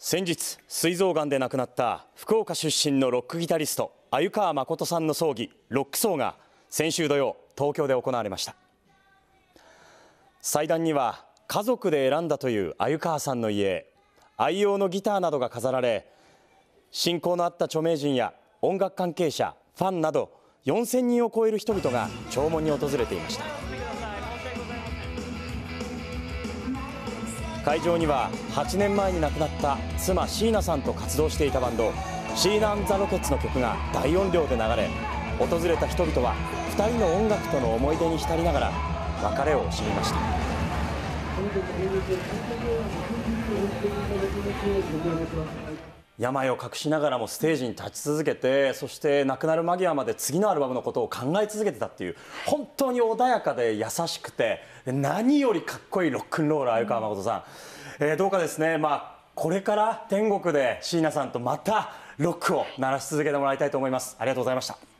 先日膵臓がんで亡くなった福岡出身のロックギタリスト鮎川誠さんの葬儀ロック葬が先週土曜東京で行われました。祭壇には家族で選んだという鮎川さんの家、愛用のギターなどが飾られ、親交のあった著名人や音楽関係者、ファンなど4000人を超える人々が弔問に訪れていました。会場には8年前に亡くなった妻椎名さんと活動していたバンドシーナ&ザ・ロケッツの曲が大音量で流れ、訪れた人々は2人の音楽との思い出に浸りながら別れを惜しみました。病を隠しながらもステージに立ち続けて、そして亡くなる間際まで次のアルバムのことを考え続けてたっていう、本当に穏やかで優しくて何よりかっこいいロックンローラー鮎川誠さん、どうかですね、これから天国で椎名さんとまたロックを鳴らし続けてもらいたいと思います。ありがとうございました。